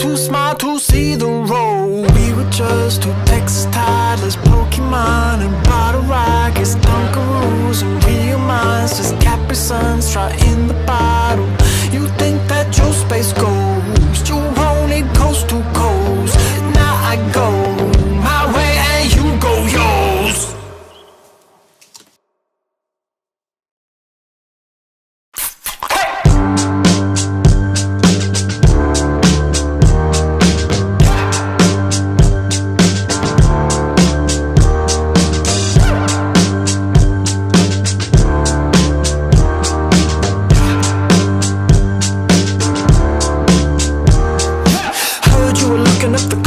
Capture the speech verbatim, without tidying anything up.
too smart to see the road. We were just two Texas toddlers, Pokemon and bottle rockets, Dunkaroos and real monsters, Capri Suns, try in the bottle. You think that your space goes, you only coast to coast. Now I go my way and you go yours. Looking up the